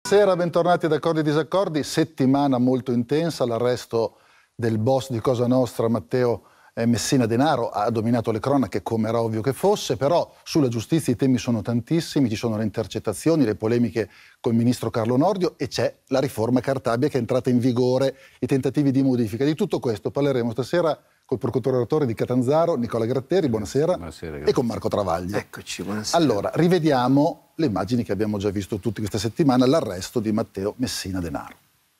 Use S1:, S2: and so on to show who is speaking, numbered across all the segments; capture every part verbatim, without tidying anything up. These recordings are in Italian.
S1: Buonasera, bentornati ad Accordi e Disaccordi. Settimana molto intensa, l'arresto del boss di Cosa Nostra, Matteo Messina Denaro, ha dominato le cronache come era ovvio che fosse, però sulla giustizia i temi sono tantissimi, ci sono le intercettazioni, le polemiche col ministro Carlo Nordio e c'è la riforma Cartabia che è entrata in vigore, i tentativi di modifica. Di tutto questo parleremo stasera col procuratore di Catanzaro, Nicola Gratteri, buonasera, buonasera e con Marco Travaglio.
S2: Eccoci, buonasera.
S1: Allora, rivediamo le immagini che abbiamo già visto tutti questa settimana, l'arresto di Matteo Messina Denaro.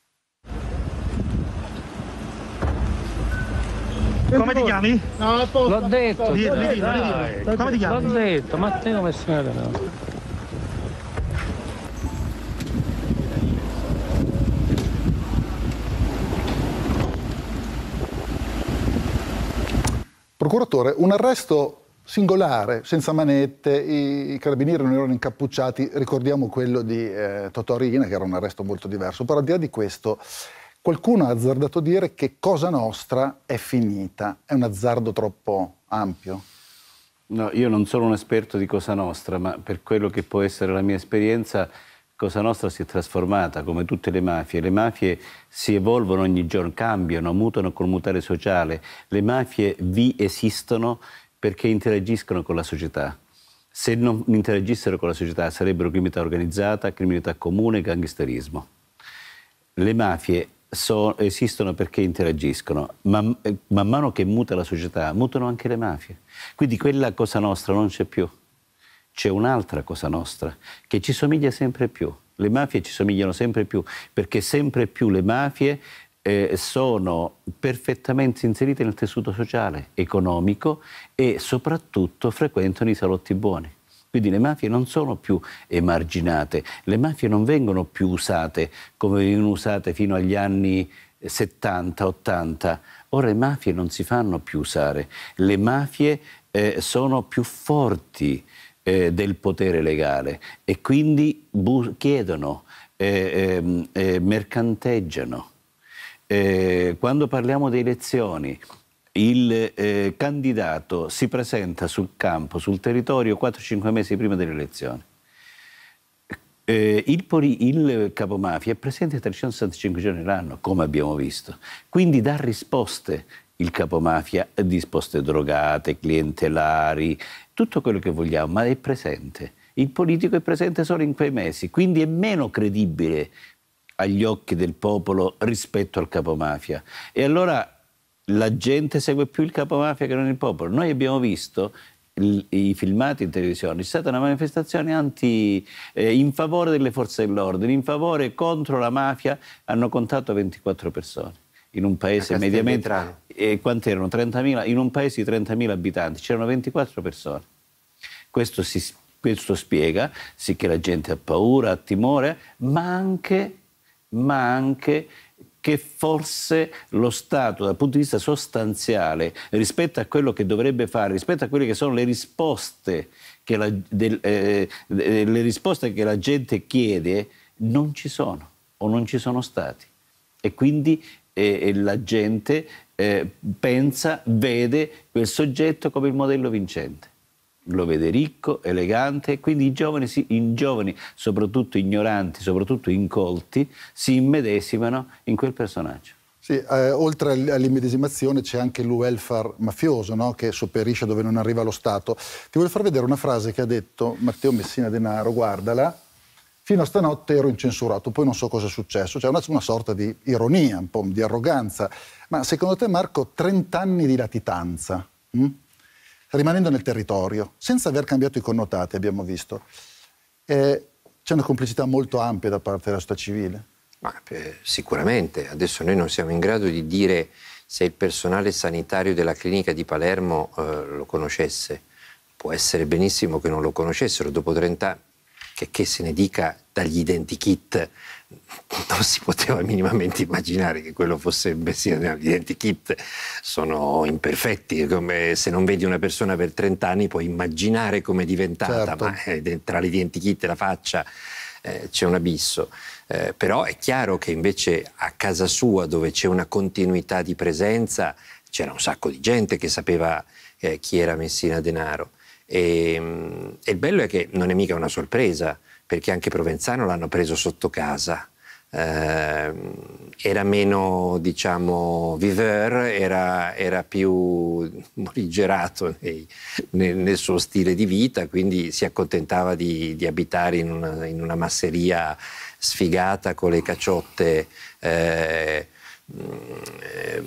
S3: Come ti chiami?
S4: No,
S3: l'ho detto. Dillo, dillo, dillo. Come ti chiami?
S4: L'ho detto, Matteo Messina Denaro.
S1: Procuratore, un arresto singolare, senza manette, i, i carabinieri non erano incappucciati, ricordiamo quello di eh, Totò Riina, che era un arresto molto diverso, però al di là di questo qualcuno ha azzardato dire che Cosa Nostra è finita. È un azzardo troppo ampio?
S2: No, io non sono un esperto di Cosa Nostra, ma per quello che può essere la mia esperienza, Cosa Nostra si è trasformata come tutte le mafie. Le mafie si evolvono ogni giorno, cambiano, mutano col mutare sociale. Le mafie vi esistono perché interagiscono con la società. Se non interagissero con la società sarebbero criminalità organizzata, criminalità comune, gangsterismo. Le mafie So, esistono perché interagiscono, ma man mano che muta la società, mutano anche le mafie. Quindi quella Cosa Nostra non c'è più. C'è un'altra Cosa Nostra che ci somiglia sempre più. Le mafie ci somigliano sempre più, perché sempre più le mafie eh, sono perfettamente inserite nel tessuto sociale, economico e soprattutto frequentano i salotti buoni. Quindi le mafie non sono più emarginate, le mafie non vengono più usate come venivano usate fino agli anni settanta ottanta. Ora le mafie non si fanno più usare, le mafie eh, sono più forti eh, del potere legale e quindi chiedono, eh, eh, eh, mercanteggiano. Eh, quando parliamo di elezioni, il eh, candidato si presenta sul campo, sul territorio quattro cinque mesi prima delle elezioni. Eh, il, il capomafia è presente trecentosessantacinque giorni l'anno, come abbiamo visto. Quindi dà risposte il capomafia, risposte drogate, clientelari, tutto quello che vogliamo, ma è presente. Il politico è presente solo in quei mesi, quindi è meno credibile agli occhi del popolo rispetto al capomafia. E allora la gente segue più il capomafia che non il popolo. Noi abbiamo visto il, i filmati in televisione, c'è stata una manifestazione anti, eh, in favore delle forze dell'ordine, in favore contro la mafia, hanno contato ventiquattro persone. In un paese mediamente... Eh, quanti erano? trentamila? In un paese di trentamila abitanti c'erano ventiquattro persone. Questo, si, questo spiega sì che la gente ha paura, ha timore, ma anche, ma anche che forse lo Stato dal punto di vista sostanziale rispetto a quello che dovrebbe fare, rispetto a quelle che sono le risposte che la, del, eh, le risposte che la gente chiede, non ci sono o non ci sono stati. E quindi eh, la gente eh, pensa, vede quel soggetto come il modello vincente. Lo vede ricco, elegante, quindi i giovani, si, i giovani, soprattutto ignoranti, soprattutto incolti, si immedesimano in quel personaggio.
S1: Sì, eh, oltre all'immedesimazione c'è anche il welfare mafioso, no? Che sopperisce dove non arriva lo Stato. Ti voglio far vedere una frase che ha detto Matteo Messina Denaro, guardala. Fino a stanotte ero incensurato, poi non so cosa è successo. C'è una, una sorta di ironia, un po' di arroganza. Ma secondo te, Marco, trent'anni di latitanza, hm? rimanendo nel territorio, senza aver cambiato i connotati, abbiamo visto, eh, c'è una complicità molto ampia da parte della società civile?
S5: Ma, eh, sicuramente. Adesso noi non siamo in grado di dire se il personale sanitario della clinica di Palermo eh, lo conoscesse. Può essere benissimo che non lo conoscessero. Dopo trent'anni, che, che se ne dica dagli identikit, non si poteva minimamente immaginare che quello fosse Messina. Gli identikit sono imperfetti, come se non vedi una persona per trent'anni puoi immaginare come è diventata, certo. Ma eh, tra l'identikit e la faccia eh, c'è un abisso. Eh, però è chiaro che invece a casa sua, dove c'è una continuità di presenza, c'era un sacco di gente che sapeva eh, chi era Messina Denaro. E, e il bello è che non è mica una sorpresa, perché anche Provenzano l'hanno preso sotto casa. Eh, era meno, diciamo, viveur, era, era più morigerato nei, nel, nel suo stile di vita, quindi si accontentava di, di abitare in una, in una masseria sfigata con le cacciotte eh, eh,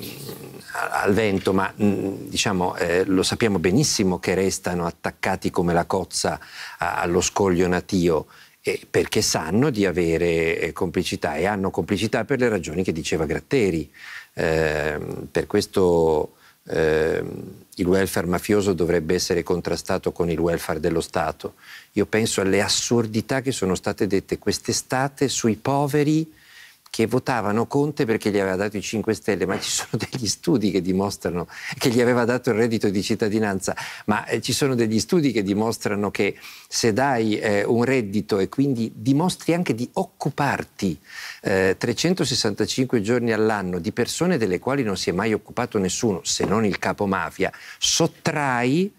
S5: al vento, ma diciamo eh, lo sappiamo benissimo che restano attaccati come la cozza a, allo scoglio natio. Eh, perché sanno di avere eh, complicità, e hanno complicità per le ragioni che diceva Gratteri. Eh, per questo eh, il welfare mafioso dovrebbe essere contrastato con il welfare dello Stato. Io penso alle assurdità che sono state dette quest'estate sui poveri che votavano Conte perché gli aveva dato i cinque Stelle, ma ci sono degli studi che dimostrano che gli aveva dato il reddito di cittadinanza, ma eh, ci sono degli studi che dimostrano che se dai eh, un reddito e quindi dimostri anche di occuparti eh, trecentosessantacinque giorni all'anno di persone delle quali non si è mai occupato nessuno, se non il capo mafia, sottrai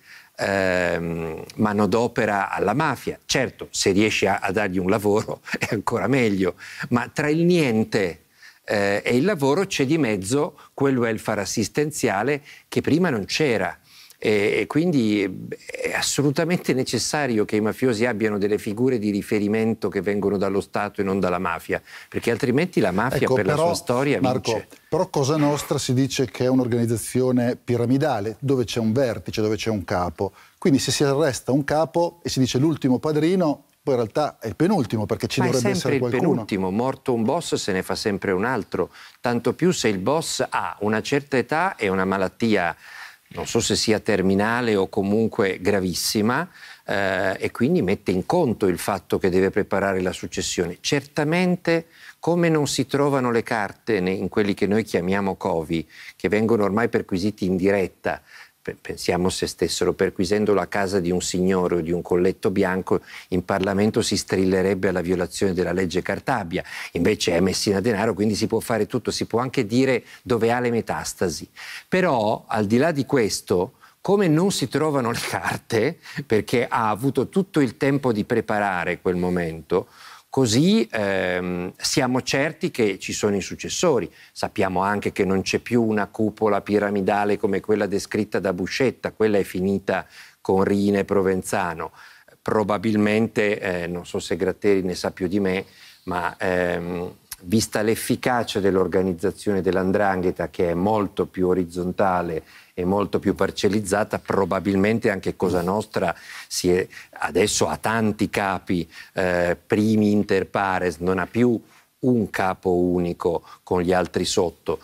S5: Ehm, manodopera alla mafia. Certo, se riesci a, a dargli un lavoro è ancora meglio, ma tra il niente eh, e il lavoro c'è di mezzo quel welfare assistenziale che prima non c'era. E, e quindi è assolutamente necessario che i mafiosi abbiano delle figure di riferimento che vengono dallo Stato e non dalla mafia, perché altrimenti la mafia
S1: ecco,
S5: per
S1: però,
S5: la sua storia
S1: Marco,
S5: vince.
S1: Però Cosa Nostra si dice che è un'organizzazione piramidale, dove c'è un vertice, dove c'è un capo. Quindi se si arresta un capo e si dice l'ultimo padrino, poi in realtà è il penultimo, perché ci
S5: Ma
S1: dovrebbe essere
S5: qualcuno.
S1: qualcuno.
S5: Ma è sempre il penultimo, morto un boss se ne fa sempre un altro, tanto più se il boss ha una certa età e una malattia, non so se sia terminale o comunque gravissima, eh, e quindi mette in conto il fatto che deve preparare la successione. Certamente, come non si trovano le carte in quelli che noi chiamiamo covi, che vengono ormai perquisiti in diretta, pensiamo se stessero perquisendo la casa di un signore o di un colletto bianco, in Parlamento si strillerebbe alla violazione della legge Cartabia, invece è Messina Denaro, quindi si può fare tutto, si può anche dire dove ha le metastasi. Però al di là di questo, come non si trovano le carte, perché ha avuto tutto il tempo di preparare quel momento, così ehm, siamo certi che ci sono i successori. Sappiamo anche che non c'è più una cupola piramidale come quella descritta da Buscetta, quella è finita con Riina e Provenzano. Probabilmente, eh, non so se Gratteri ne sa più di me, ma ehm, vista l'efficacia dell'organizzazione dell'Andrangheta, che è molto più orizzontale e molto più parcellizzata, probabilmente anche Cosa Nostra si è, adesso ha tanti capi, eh, primi inter pares, non ha più un capo unico con gli altri sotto.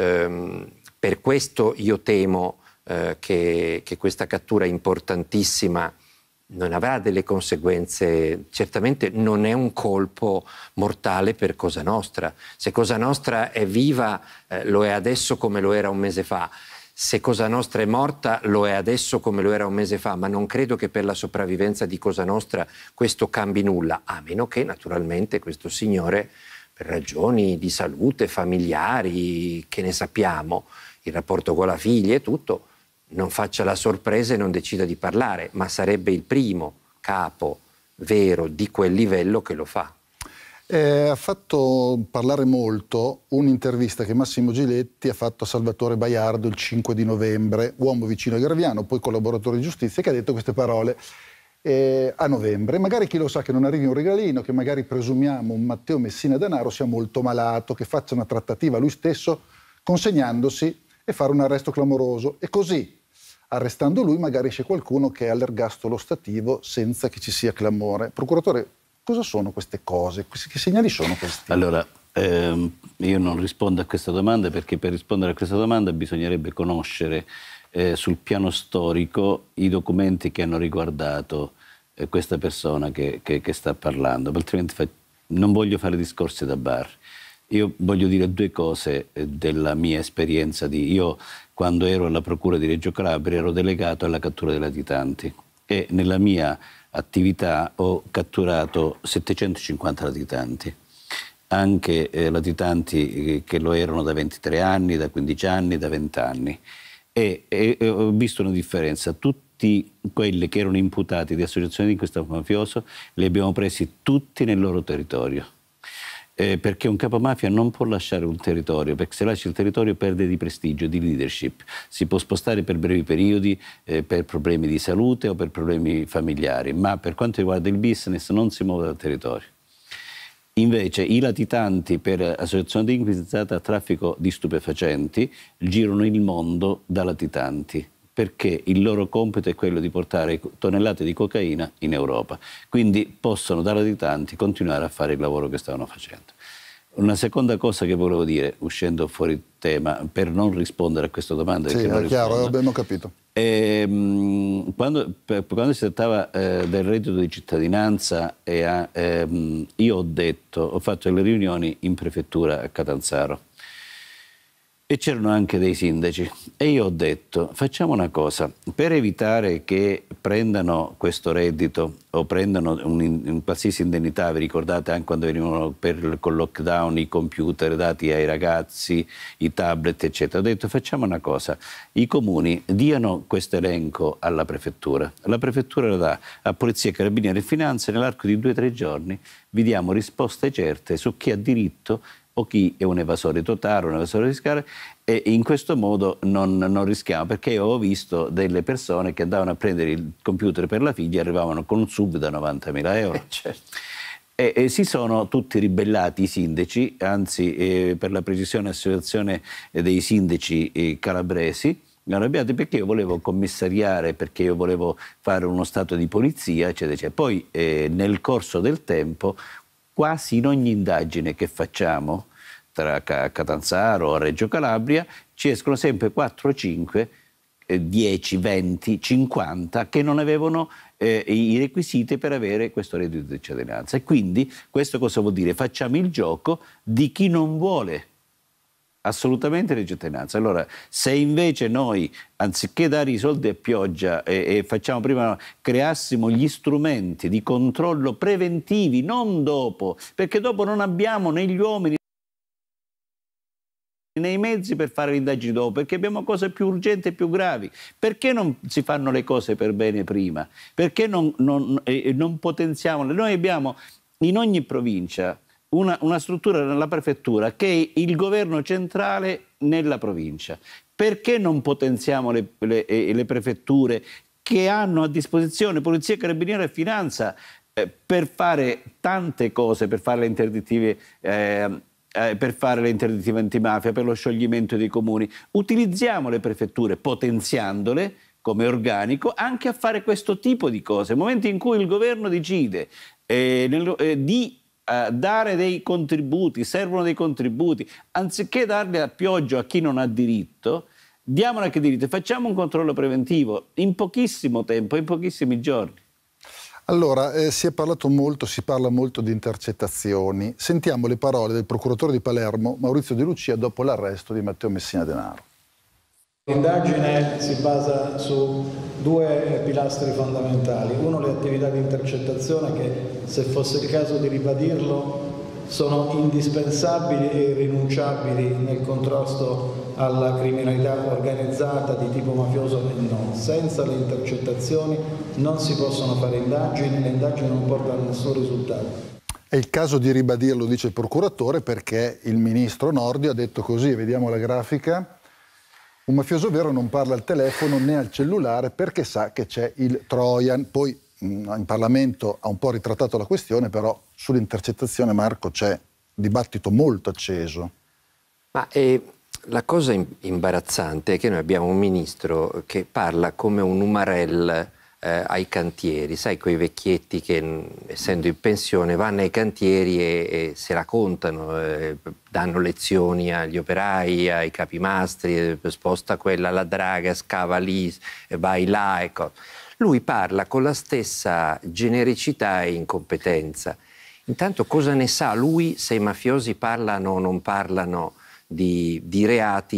S5: Ehm, per questo io temo eh, che, che questa cattura importantissima non avrà delle conseguenze, certamente non è un colpo mortale per Cosa Nostra. Se Cosa Nostra è viva, eh, lo è adesso come lo era un mese fa. Se Cosa Nostra è morta, lo è adesso come lo era un mese fa, ma non credo che per la sopravvivenza di Cosa Nostra questo cambi nulla, a meno che naturalmente questo signore, per ragioni di salute, familiari, che ne sappiamo, il rapporto con la figlia e tutto, non faccia la sorpresa e non decida di parlare, ma sarebbe il primo capo vero di quel livello che lo fa.
S1: Eh, ha fatto parlare molto un'intervista che Massimo Giletti ha fatto a Salvatore Baiardo il cinque di novembre, uomo vicino a Graviano, poi collaboratore di giustizia, che ha detto queste parole eh, a novembre. Magari chi lo sa che non arrivi un regalino, che magari presumiamo un Matteo Messina Denaro sia molto malato, che faccia una trattativa lui stesso consegnandosi e fare un arresto clamoroso. E così, arrestando lui, magari c'è qualcuno che è all'ergastolo stativo senza che ci sia clamore. Procuratore, cosa sono queste cose? Che segnali sono questi?
S2: Allora, ehm, io non rispondo a questa domanda perché per rispondere a questa domanda bisognerebbe conoscere eh, sul piano storico i documenti che hanno riguardato eh, questa persona che, che, che sta parlando, altrimenti fa... non voglio fare discorsi da bar. Io voglio dire due cose eh, della mia esperienza. Di... Io, quando ero alla Procura di Reggio Calabria, ero delegato alla cattura dei latitanti e nella mia attività ho catturato settecentocinquanta latitanti, anche eh, latitanti che lo erano da ventitré anni, da quindici anni, da venti anni. E, e, e ho visto una differenza. Tutti tutti quelli che erano imputati di associazione di questo mafioso, li abbiamo presi tutti nel loro territorio. Eh, perché un capomafia non può lasciare un territorio, perché se lascia il territorio perde di prestigio, di leadership. Si può spostare per brevi periodi eh, per problemi di salute o per problemi familiari, ma per quanto riguarda il business non si muove dal territorio. Invece i latitanti per associazione delinquenziata a traffico di stupefacenti girano il mondo da latitanti, perché il loro compito è quello di portare tonnellate di cocaina in Europa. Quindi possono da latitanti continuare a fare il lavoro che stavano facendo. Una seconda cosa che volevo dire, uscendo fuori tema, per non rispondere a questa domanda...
S1: Sì,
S2: è
S1: chiaro, rispondo, abbiamo capito.
S2: Ehm, quando, per, quando si trattava eh, del reddito di cittadinanza, e a, ehm, io ho detto, ho fatto delle riunioni in prefettura a Catanzaro e c'erano anche dei sindaci e io ho detto facciamo una cosa, per evitare che prendano questo reddito o prendano un, un qualsiasi indennità, vi ricordate anche quando venivano per, con il lockdown i computer dati ai ragazzi, i tablet eccetera, ho detto facciamo una cosa, i comuni diano questo elenco alla prefettura, la prefettura lo dà a Polizia, Carabinieri e Finanze, nell'arco di due o tre giorni vi diamo risposte certe su chi ha diritto o chi è un evasore totale, un evasore fiscale, e in questo modo non, non rischiamo, perché io ho visto delle persone che andavano a prendere il computer per la figlia e arrivavano con un sub da novantamila euro.
S5: Eh, certo.
S2: E, e si sono tutti ribellati i sindaci, anzi eh, per la precisione associazione dei sindaci eh, calabresi, mi hanno arrabbiati perché io volevo commissariare, perché io volevo fare uno stato di polizia, eccetera, eccetera. Poi eh, nel corso del tempo quasi in ogni indagine che facciamo tra Catanzaro o Reggio Calabria ci escono sempre quattro, cinque, dieci, venti, cinquanta che non avevano eh, i requisiti per avere questo reddito di cittadinanza. E quindi questo cosa vuol dire? Facciamo il gioco di chi non vuole assolutamente la cittadinanza. Allora, se invece noi, anziché dare i soldi a pioggia e, e facciamo prima, creassimo gli strumenti di controllo preventivi, non dopo, perché dopo non abbiamo né gli uomini né i mezzi per fare le indagini dopo, perché abbiamo cose più urgenti e più gravi. Perché non si fanno le cose per bene prima? Perché non, non, eh, non potenziamo? Noi abbiamo in ogni provincia Una, una struttura nella prefettura che è il governo centrale nella provincia. Perché non potenziamo le, le, le prefetture che hanno a disposizione Polizia, Carabinieri e Finanza eh, per fare tante cose, per fare le interdittive, eh, eh, per fare le interdittive antimafia, per lo scioglimento dei comuni? Utilizziamo le prefetture potenziandole come organico anche a fare questo tipo di cose. Nel momento in cui il governo decide eh, nel, eh, di Uh, dare dei contributi, servono dei contributi, anziché darli a pioggia a chi non ha diritto, diamone a chi ha diritto, facciamo un controllo preventivo in pochissimo tempo, in pochissimi giorni.
S1: Allora, eh, si è parlato molto, si parla molto di intercettazioni. Sentiamo le parole del procuratore di Palermo, Maurizio De Lucia, dopo l'arresto di Matteo Messina Denaro.
S6: L'indagine si basa su due pilastri fondamentali. Uno, le attività di intercettazione che, se fosse il caso di ribadirlo, sono indispensabili e irrinunciabili nel contrasto alla criminalità organizzata di tipo mafioso e non. Senza le intercettazioni non si possono fare indagini, le indagini non portano a nessun risultato.
S1: È il caso di ribadirlo, dice il procuratore, perché il ministro Nordio ha detto così, vediamo la grafica. Un mafioso vero non parla al telefono né al cellulare perché sa che c'è il Trojan. Poi in Parlamento ha un po' ritrattato la questione, però sull'intercettazione, Marco, c'è un dibattito molto acceso.
S5: Ma eh, la cosa imbarazzante è che noi abbiamo un ministro che parla come un umarell eh, ai cantieri, sai, quei vecchietti che essendo in pensione vanno ai cantieri e, e se la contano, eh, danno lezioni agli operai, ai capimastri, eh, sposta quella alla draga, scava lì, eh, vai là, ecco. Lui parla con la stessa genericità e incompetenza. Intanto cosa ne sa lui se i mafiosi parlano o non parlano di, di reati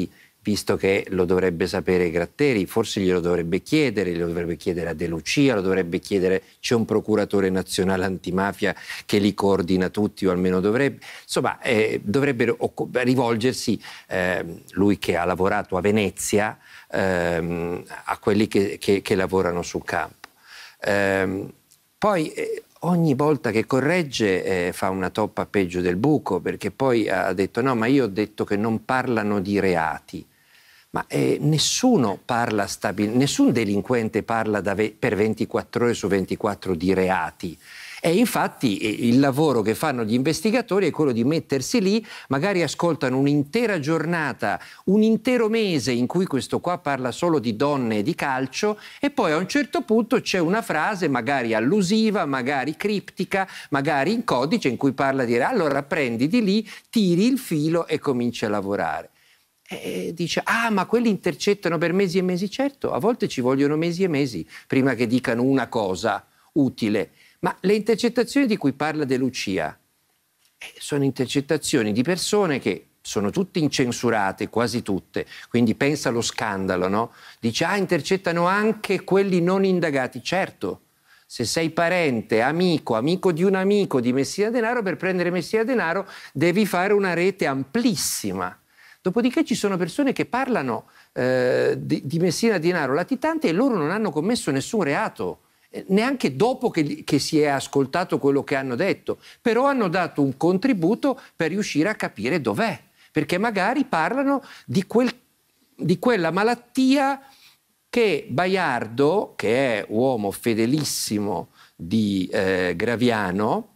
S5: visto che lo dovrebbe sapere Gratteri, forse glielo dovrebbe chiedere, lo dovrebbe chiedere a De Lucia, lo dovrebbe chiedere, c'è un procuratore nazionale antimafia che li coordina tutti, o almeno dovrebbe, insomma, eh, dovrebbe rivolgersi, eh, lui che ha lavorato a Venezia, ehm, a quelli che, che, che lavorano sul campo. Ehm, poi eh, ogni volta che corregge eh, fa una toppa peggio del buco, perché poi ha detto no, ma io ho detto che non parlano di reati. Ma eh, nessuno parla stabil- nessun delinquente parla da ve- per ventiquattro ore su ventiquattro di reati. E infatti eh, il lavoro che fanno gli investigatori è quello di mettersi lì, magari ascoltano un'intera giornata, un intero mese in cui questo qua parla solo di donne e di calcio, e poi a un certo punto c'è una frase magari allusiva, magari criptica, magari in codice in cui parla di allora prendi di lì, tiri il filo e cominci a lavorare. E dice, ah, ma quelli intercettano per mesi e mesi. Certo, a volte ci vogliono mesi e mesi prima che dicano una cosa utile. Ma le intercettazioni di cui parla De Lucia eh, sono intercettazioni di persone che sono tutte incensurate, quasi tutte, quindi pensa allo scandalo, no? Dice, ah, intercettano anche quelli non indagati. Certo, se sei parente, amico, amico di un amico di Messina Denaro, per prendere Messina Denaro devi fare una rete amplissima. Dopodiché ci sono persone che parlano eh, di, di Messina Denaro latitante e loro non hanno commesso nessun reato, eh, neanche dopo che, che si è ascoltato quello che hanno detto, però hanno dato un contributo per riuscire a capire dov'è, perché magari parlano di, quel, di quella malattia che Baiardo, che è uomo fedelissimo di eh, Graviano,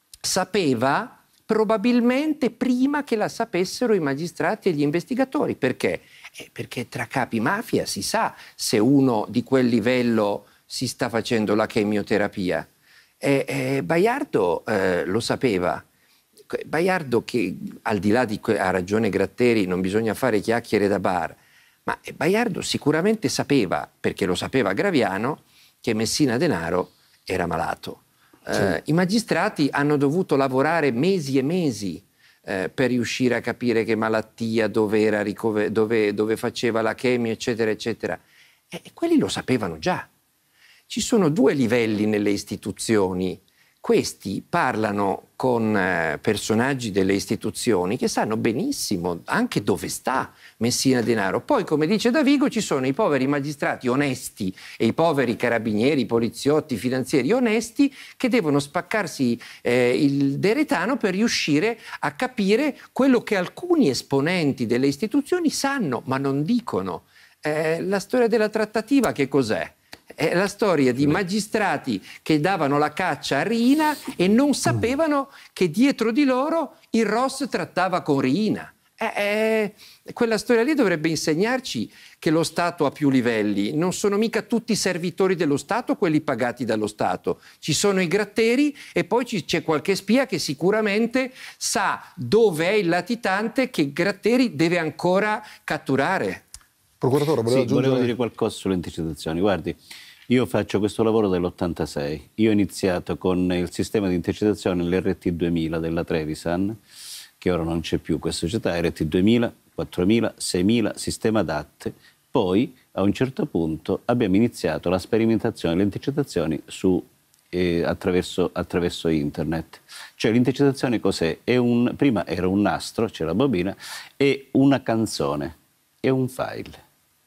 S5: sapeva probabilmente prima che la sapessero i magistrati e gli investigatori. Perché? Eh, perché tra capi mafia si sa se uno di quel livello si sta facendo la chemioterapia. E, eh, Baiardo eh, lo sapeva. Baiardo, che al di là di que- ha ragione Gratteri, non bisogna fare chiacchiere da bar, ma Baiardo sicuramente sapeva, perché lo sapeva Graviano, che Messina Denaro era malato. Sì. Eh, I magistrati hanno dovuto lavorare mesi e mesi eh, per riuscire a capire che malattia, dove, era ricover- dove, dove faceva la chemio, eccetera, eccetera. E, e quelli lo sapevano già. Ci sono due livelli nelle istituzioni. Questi parlano con eh, personaggi delle istituzioni che sanno benissimo anche dove sta Messina Denaro. Poi, come dice Davigo, ci sono i poveri magistrati onesti e i poveri carabinieri, poliziotti, finanzieri onesti che devono spaccarsi eh, il deretano per riuscire a capire quello che alcuni esponenti delle istituzioni sanno ma non dicono. Eh, la storia della trattativa che cos'è? È la storia di magistrati che davano la caccia a Riina e non sapevano che dietro di loro il Ross trattava con Riina. Eh, eh, quella storia lì dovrebbe insegnarci che lo Stato ha più livelli. Non sono mica tutti i servitori dello Stato quelli pagati dallo Stato. Ci sono i gratteri e poi c'è qualche spia che sicuramente sa dove è il latitante che Gratteri deve ancora catturare.
S1: Procuratore, volevo,
S2: sì, volevo dire qualcosa sulle intercettazioni. Guardi, io faccio questo lavoro dall'ottantasei. Io ho iniziato con il sistema di intercettazione, l'R T duemila della Trevisan, che ora non c'è più questa società, R T duemila, quattromila, seimila, sistema D A T. Poi, a un certo punto, abbiamo iniziato la sperimentazione delle intercettazioni su, eh, attraverso, attraverso internet. Cioè l'intercettazione cos'è? È un, prima era un nastro, c'era la bobina, e una canzone, è un file.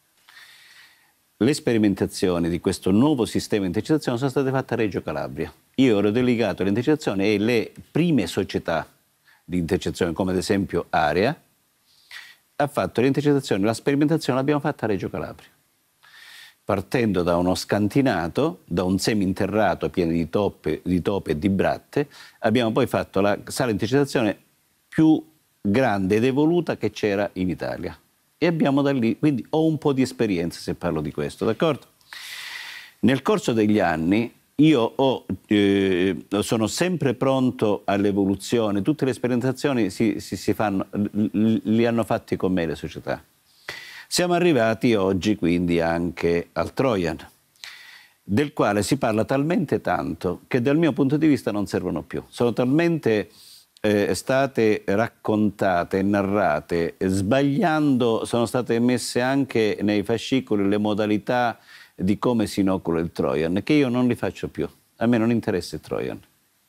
S2: Le sperimentazioni di questo nuovo sistema di intercettazione sono state fatte a Reggio Calabria. Io ero delegato alle intercettazioni e le prime società di intercettazione, come ad esempio Area, ha fatto le intercettazioni, la sperimentazione l'abbiamo fatta a Reggio Calabria. Partendo da uno scantinato, da un seminterrato pieno di toppe, di tope e di bratte, abbiamo poi fatto la sala di intercettazione più grande ed evoluta che c'era in Italia. E abbiamo da lì, quindi ho un po' di esperienza se parlo di questo, d'accordo? Nel corso degli anni io ho, eh, sono sempre pronto all'evoluzione, tutte le sperimentazioni si, si, si fanno, li hanno fatti con me le società. Siamo arrivati oggi quindi anche al Trojan, del quale si parla talmente tanto che dal mio punto di vista non servono più. Sono talmente eh, state raccontate, narrate, sbagliando, sono state messe anche nei fascicoli le modalità di come si inocula il Trojan, che io non li faccio più. A me non interessa il Trojan.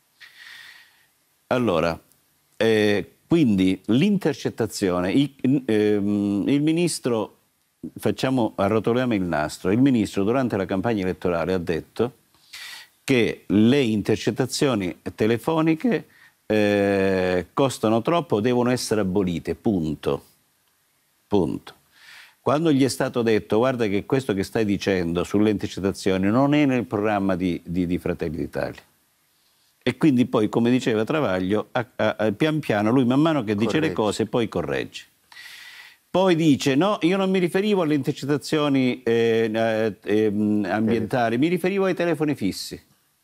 S2: Allora, eh, quindi l'intercettazione, il, ehm, il ministro, facciamo, arrotoliamo il nastro, il ministro durante la campagna elettorale ha detto che le intercettazioni telefoniche eh, costano troppo, devono essere abolite, punto. Punto. Quando gli è stato detto, guarda che questo che stai dicendo sulle intercettazioni non è nel programma di, di, di Fratelli d'Italia. E quindi poi, come diceva Travaglio, a, a, a, pian piano lui man mano che dice corregge le cose poi corregge. Poi dice, no, io non mi riferivo alle intercettazioni eh, eh, eh, ambientali, mi riferivo ai telefoni fissi.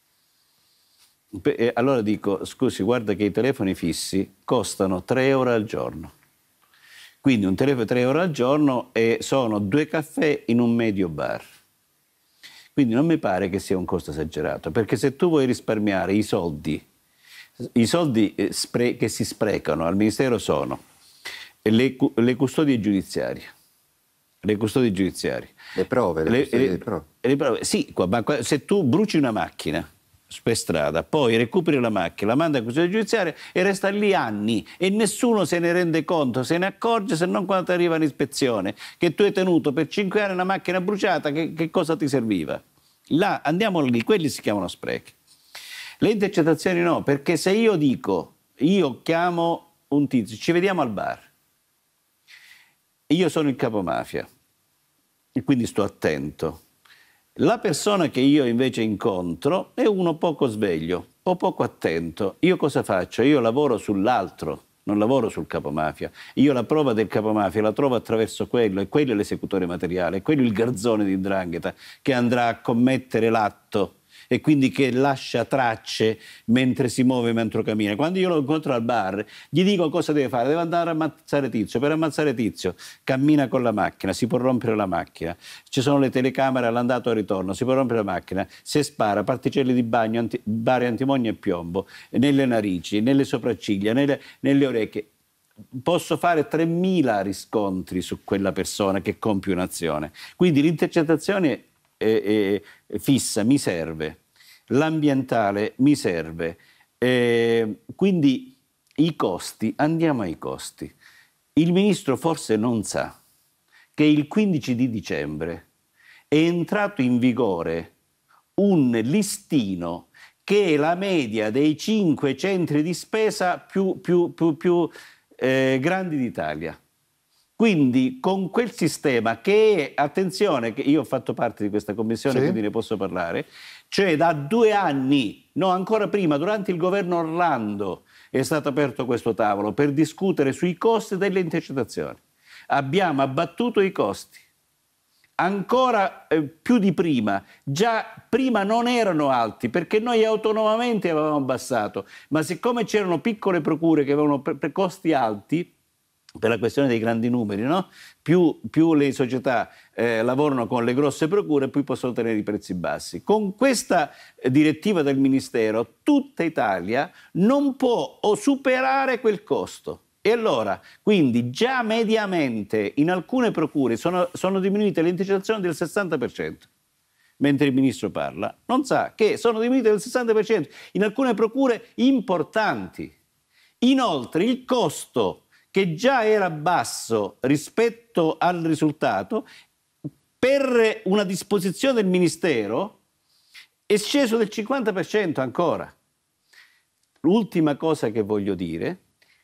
S2: E allora dico, scusi, guarda che i telefoni fissi costano tre euro al giorno. Quindi un telefono tre euro al giorno e sono due caffè in un medio bar. Quindi non mi pare che sia un costo esagerato, perché se tu vuoi risparmiare i soldi, i soldi che si sprecano al Ministero sono le, le custodie giudiziarie. Le custodie giudiziarie.
S5: Le prove, le, le custodie le, prove.
S2: Le prove. Sì, ma se tu bruci una macchina per strada, poi recuperi la macchina, la manda a custodia giudiziaria e resta lì anni e nessuno se ne rende conto, se ne accorge se non quando arriva l'ispezione, che tu hai tenuto per cinque anni una macchina bruciata, che, che cosa ti serviva? Là, andiamo lì, quelli si chiamano sprechi. Le intercettazioni no, perché se io dico, io chiamo un tizio, ci vediamo al bar, io sono il capomafia e quindi sto attento. La persona che io invece incontro è uno poco sveglio o poco attento. Io cosa faccio? Io lavoro sull'altro, non lavoro sul capomafia. Io la prova del capomafia la trovo attraverso quello, e quello è l'esecutore materiale, è quello il garzone di 'ndrangheta che andrà a commettere l'atto e quindi che lascia tracce mentre si muove, mentre cammina. Quando io lo incontro al bar, gli dico cosa deve fare, deve andare a ammazzare Tizio. Per ammazzare Tizio cammina con la macchina, si può rompere la macchina, ci sono le telecamere all'andato e al ritorno, si può rompere la macchina, se spara particelle di bagno, anti, bari antimonio e piombo nelle narici, nelle sopracciglia, nelle, nelle orecchie. Posso fare tremila riscontri su quella persona che compie un'azione. Quindi l'intercettazione Eh, eh, fissa mi serve, l'ambientale mi serve, eh, quindi i costi, andiamo ai costi. Il ministro forse non sa che il quindici di dicembre è entrato in vigore un listino che è la media dei cinque centri di spesa più, più, più, più eh, grandi d'Italia. Quindi con quel sistema che, attenzione, che io ho fatto parte di questa commissione, sì, quindi ne posso parlare, cioè da due anni, no ancora prima, durante il governo Orlando è stato aperto questo tavolo per discutere sui costi delle intercettazioni. Abbiamo abbattuto i costi, ancora eh, più di prima, già prima non erano alti perché noi autonomamente avevamo abbassato, ma siccome c'erano piccole procure che avevano pre- pre- costi alti, per la questione dei grandi numeri, no? Più, più le società eh, lavorano con le grosse procure, più possono tenere i prezzi bassi. Con questa eh, direttiva del Ministero, tutta Italia non può o superare quel costo. E allora, quindi già mediamente in alcune procure sono, sono diminuite le intercettazioni del sessanta per cento. Mentre il Ministro parla, non sa che sono diminuite del sessanta per cento in alcune procure importanti. Inoltre il costo, che già era basso rispetto al risultato, per una disposizione del Ministero è sceso del cinquanta per cento ancora. L'ultima cosa che voglio dire,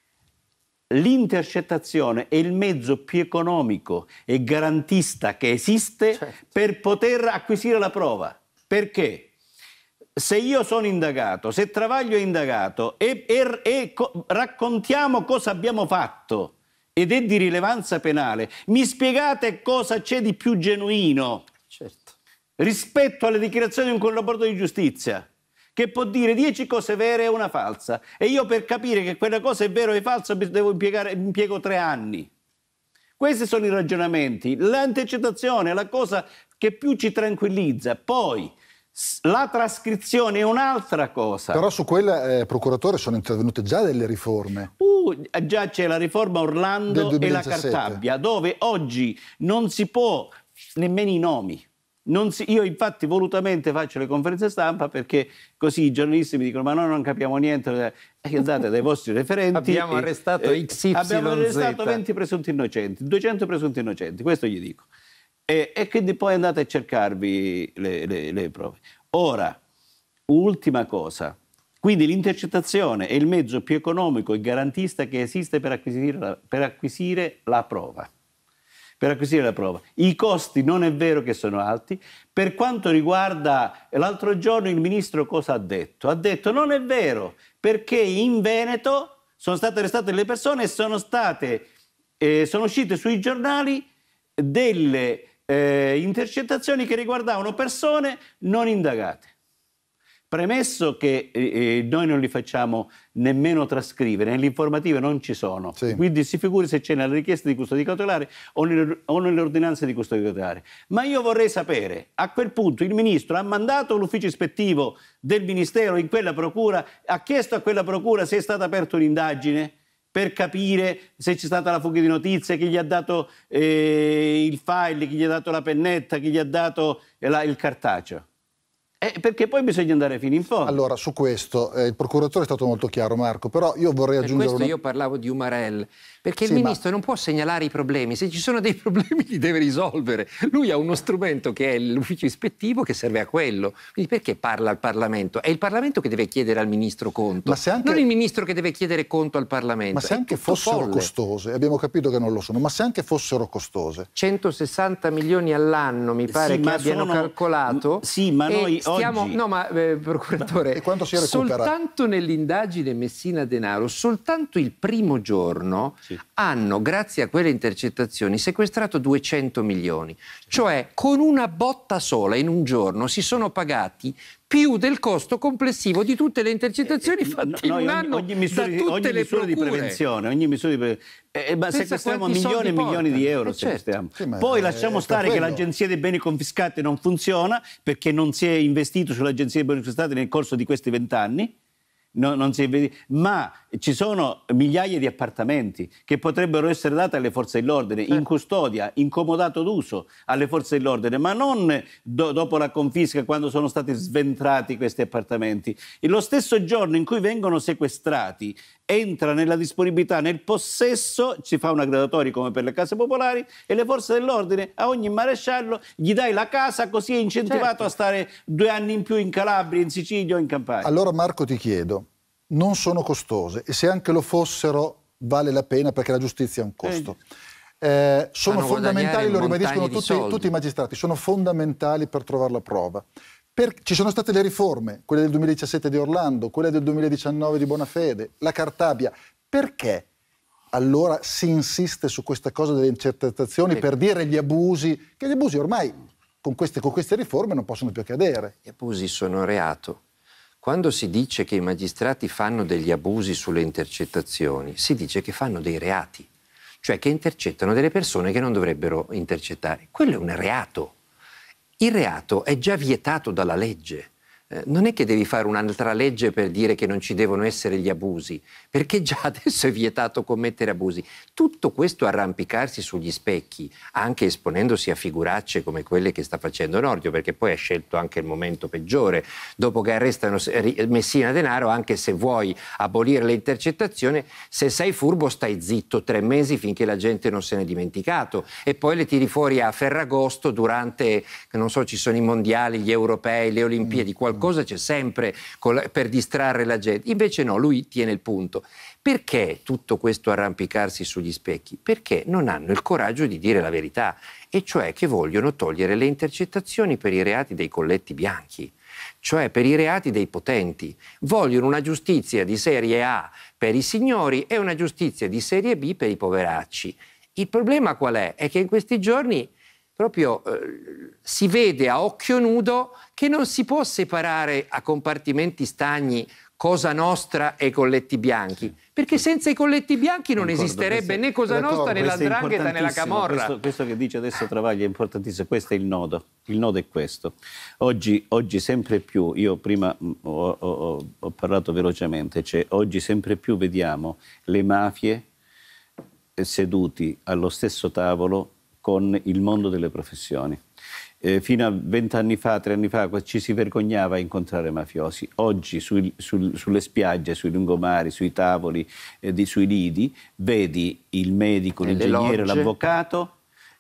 S2: l'intercettazione è il mezzo più economico e garantista che esiste, certo, per poter acquisire la prova. Perché? Se io sono indagato, se Travaglio è indagato e, e, e co- raccontiamo cosa abbiamo fatto ed è di rilevanza penale, mi spiegate cosa c'è di più genuino, certo, rispetto alle dichiarazioni di un collaboratore di giustizia che può dire dieci cose vere e una falsa, e io per capire che quella cosa è vera o è falsa devo impiegare, impiego tre anni. Questi sono i ragionamenti. L'intercettazione è la cosa che più ci tranquillizza. Poi La trascrizione è un'altra cosa.
S1: Però su quella, eh, procuratore, sono intervenute già delle riforme.
S2: Uh, già c'è la riforma Orlando e la
S1: duemiladiciassette.
S2: Cartabia, dove oggi non si può nemmeno i nomi. Non si, io infatti volutamente faccio le conferenze stampa perché così i giornalisti mi dicono ma noi non capiamo niente, e andate dai vostri referenti.
S5: Abbiamo
S2: e,
S5: arrestato
S2: eh,
S5: X Y Z.
S2: Abbiamo arrestato venti presunti innocenti, duecento presunti innocenti, questo gli dico. E, e quindi poi andate a cercarvi le, le, le prove. Ora, ultima cosa, quindi l'intercettazione è il mezzo più economico e garantista che esiste per acquisire la, per acquisire la prova. Per acquisire la prova. I costi non è vero che sono alti. Per quanto riguarda l'altro giorno il ministro cosa ha detto? Ha detto non è vero, perché in Veneto sono state arrestate delle persone e sono state eh, sono uscite sui giornali delle eh, intercettazioni che riguardavano persone non indagate. Premesso che eh, noi non li facciamo nemmeno trascrivere, nelle informative non ci sono,
S1: sì.
S2: Quindi si figuri se c'è nella richiesta di custodia cautelare o nelle, o nelle ordinanze di custodia cautelare. Ma io vorrei sapere, a quel punto il Ministro ha mandato l'ufficio ispettivo del Ministero in quella procura, ha chiesto a quella procura se è stata aperta un'indagine per capire se c'è stata la fuga di notizie, chi gli ha dato eh, il file, chi gli ha dato la pennetta, chi gli ha dato eh, la, il cartaceo. Eh, perché poi bisogna andare fino in fondo.
S1: Allora, su questo, eh, il procuratore è stato molto chiaro, Marco, però io vorrei
S5: Per
S1: aggiungere...
S5: questo
S1: una...
S5: io parlavo di Umarell, perché
S1: Sì,
S5: il
S1: ma-
S5: ministro non può segnalare i problemi, se ci sono dei problemi li deve risolvere. Lui ha uno strumento che è l'ufficio ispettivo che serve a quello. Quindi perché parla al Parlamento? È il Parlamento che deve chiedere al ministro conto,
S1: Ma se anche-
S5: non il ministro che deve chiedere conto al Parlamento.
S1: Ma se
S5: È
S1: anche
S5: tutto
S1: fossero
S5: folle.
S1: costose, abbiamo capito che non lo sono, ma se anche fossero costose...
S5: centosessanta milioni all'anno mi pare
S2: Sì,
S5: che
S2: ma
S5: abbiano
S2: sono-
S5: calcolato.
S2: Sì, ma
S5: e
S2: noi
S5: stiamo...
S2: oggi-
S5: No, ma eh, procuratore,
S1: E quanto si recupera?
S5: soltanto nell'indagine Messina Denaro, soltanto il primo giorno
S2: Sì.
S5: hanno, grazie a quelle intercettazioni, sequestrato duecento milioni. Cioè, con una botta sola in un giorno si sono pagati più del costo complessivo di tutte le intercettazioni fatte
S2: No,
S5: in un
S2: ogni,
S5: anno
S2: ogni misura,
S5: da
S2: di,
S5: tutte
S2: ogni
S5: le
S2: misura di
S5: procure.
S2: prevenzione, ogni misura di pre- eh, ma
S5: Pensa
S2: sequestriamo
S5: quanti
S2: milioni e
S5: soldi
S2: milioni di
S5: porta.
S2: euro.
S5: Eh, certo.
S2: sequestriamo.
S1: Sì, ma
S2: Poi
S1: è-
S2: lasciamo
S1: è
S2: stare
S1: per
S2: che
S1: quello.
S2: l'agenzia dei beni confiscati non funziona perché non si è investito sull'agenzia dei beni confiscati nel corso di questi vent'anni. No, non si è vedi- ma ci sono migliaia di appartamenti che potrebbero essere dati alle forze dell'ordine in custodia, in comodato d'uso alle forze dell'ordine, ma non do- dopo la confisca quando sono stati sventrati questi appartamenti. E lo stesso giorno in cui vengono sequestrati entra nella disponibilità, nel possesso, si fa una graduatoria come per le case popolari e le forze dell'ordine a ogni maresciallo gli dai la casa, così è incentivato
S5: Certo.
S2: a stare due anni in più in Calabria, in Sicilia o in Campania.
S1: Allora Marco ti chiedo, non sono costose e se anche lo fossero vale la pena perché la giustizia è un costo. Eh, sono
S5: Fanno guadagnare
S1: fondamentali, lo ribadiscono
S5: montagne di
S1: tutti,
S5: soldi.
S1: tutti i magistrati, sono fondamentali per trovare la prova. Per- ci sono state le riforme, quelle del duemiladiciassette di Orlando, quelle del duemiladiciannove di Bonafede, la Cartabia. Perché allora si insiste su questa cosa delle intercettazioni per dire gli abusi, che gli abusi ormai con queste, con queste riforme non possono più accadere?
S5: Gli abusi sono reato. Quando si dice che i magistrati fanno degli abusi sulle intercettazioni, si dice che fanno dei reati, cioè che intercettano delle persone che non dovrebbero intercettare. Quello è un reato. Il reato è già vietato dalla legge. Eh, non è che devi fare un'altra legge per dire che non ci devono essere gli abusi, perché già adesso è vietato commettere abusi. Tutto questo arrampicarsi sugli specchi, anche esponendosi a figuracce come quelle che sta facendo Nordio, perché poi ha scelto anche il momento peggiore, dopo che arrestano Messina Denaro, anche se vuoi abolire le intercettazioni, se sei furbo stai zitto tre mesi finché la gente non se ne è dimenticato e poi le tiri fuori a Ferragosto durante, non so, ci sono i mondiali, gli europei, le Olimpiadi, qualcosa Cosa c'è sempre per distrarre la gente. Invece no, lui tiene il punto. Perché tutto questo arrampicarsi sugli specchi? Perché non hanno il coraggio di dire la verità, e cioè che vogliono togliere le intercettazioni per i reati dei colletti bianchi, cioè per i reati dei potenti. Vogliono una giustizia di serie A per i signori e una giustizia di serie B per i poveracci. Il problema qual è? È che in questi giorni proprio eh, si vede a occhio nudo che non si può separare a compartimenti stagni Cosa Nostra e i colletti bianchi, perché senza i colletti bianchi non
S2: Concordo,
S5: esisterebbe
S2: questo,
S5: né Cosa Nostra né
S2: questo
S5: l'Andrangheta né la Camorra.
S2: Questo, questo che dice adesso Travaglia è importantissimo, questo è il nodo, il nodo è questo. Oggi, oggi sempre più, io prima ho, ho, ho parlato velocemente, cioè oggi sempre più vediamo le mafie seduti allo stesso tavolo con il mondo delle professioni. Eh, fino a vent'anni fa, tre anni fa, ci si vergognava a incontrare mafiosi. Oggi sui, sul, sulle spiagge, sui lungomari, sui tavoli, eh, di, sui lidi, vedi il medico, l'ingegnere, l'avvocato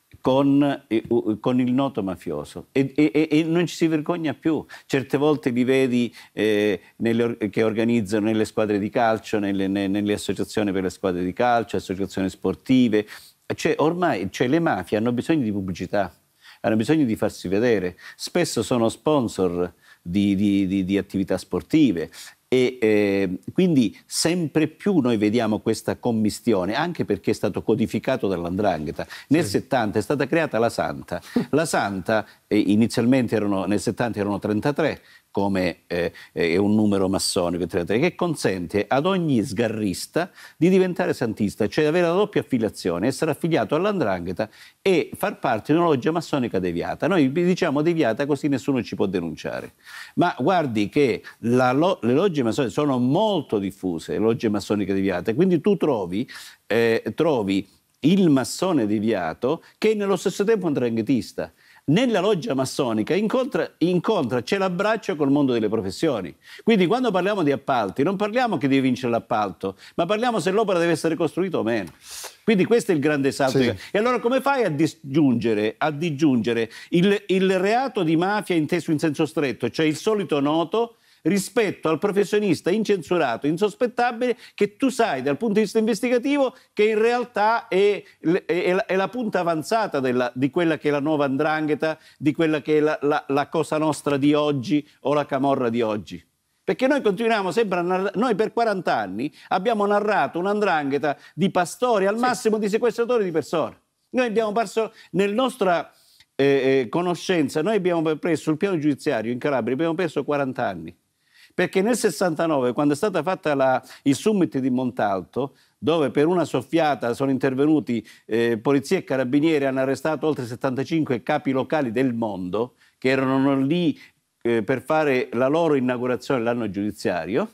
S2: con, eh, con il noto mafioso e, e, e non ci si vergogna più. Certe volte li vedi eh, nelle, che organizzano nelle squadre di calcio, nelle, nelle associazioni per le squadre di calcio, associazioni sportive. Cioè, ormai cioè, le mafie hanno bisogno di pubblicità, hanno bisogno di farsi vedere, spesso sono sponsor di, di, di, di attività sportive e eh, quindi sempre più noi vediamo questa commistione, anche perché è stato codificato dall'Andrangheta. Nel sì. settanta è stata creata la Santa, la Santa eh, inizialmente erano, nel settanta erano trentatré, come eh, è un numero massonico, che consente ad ogni sgarrista di diventare santista, cioè avere la doppia affiliazione, essere affiliato all'Andrangheta e far parte di una loggia massonica deviata. Noi diciamo deviata così nessuno ci può denunciare. Ma guardi che la lo, le logge massoniche sono molto diffuse, le logge massoniche deviate, quindi tu trovi, eh, trovi il massone deviato che è nello stesso tempo un andranghetista. Nella loggia massonica incontra, incontra, c'è l'abbraccio col mondo delle professioni. Quindi quando parliamo di appalti non parliamo che devi vincere l'appalto, ma parliamo se l'opera deve essere costruita o meno. Quindi questo è il grande salto. Sì. E allora come fai a disgiungere, a disgiungere il, il reato di mafia inteso in senso stretto, cioè il solito noto, rispetto al professionista incensurato, insospettabile, che tu sai dal punto di vista investigativo che in realtà è, è, è la punta avanzata della, di quella che è la nuova 'ndrangheta, di quella che è la, la, la Cosa Nostra di oggi o la Camorra di oggi. Perché noi continuiamo sempre a narrare, noi per quaranta anni abbiamo narrato una 'ndrangheta di pastori, al massimo di sequestratori di persone. Noi abbiamo perso nel nostra eh, conoscenza, noi abbiamo preso sul piano giudiziario in Calabria, abbiamo perso quaranta anni. Perché nel sessantanove, quando è stata fatta la, il summit di Montalto, dove per una soffiata sono intervenuti eh, polizia e carabinieri, hanno arrestato oltre settantacinque capi locali del mondo, che erano lì eh, per fare la loro inaugurazione l'anno giudiziario,